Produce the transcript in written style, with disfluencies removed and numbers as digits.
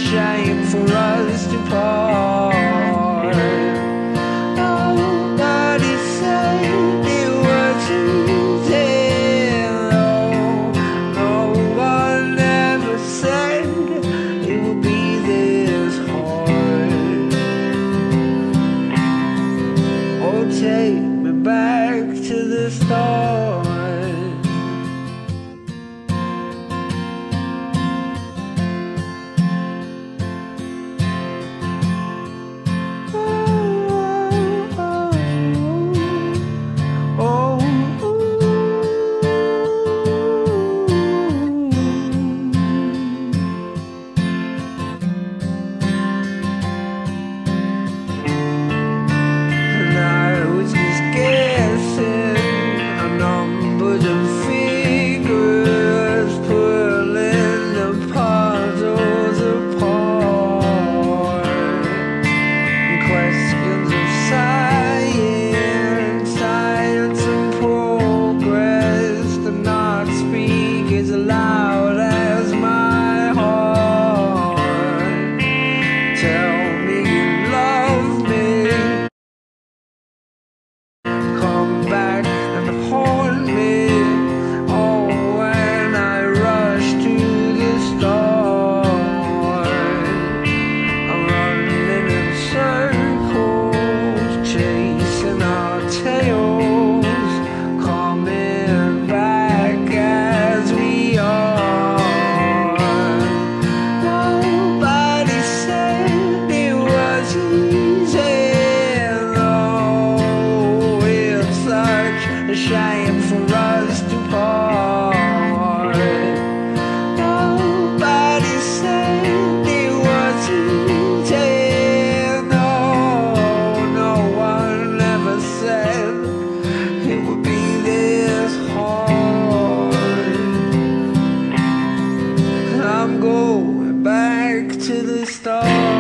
shame for us to part. Nobody said it was easy, no. No one ever said it would be this hard. Oh, take me back to the start. Shame for us to part. Nobody said it was easy, no. No one ever said it would be this hard. I'm going back to the start.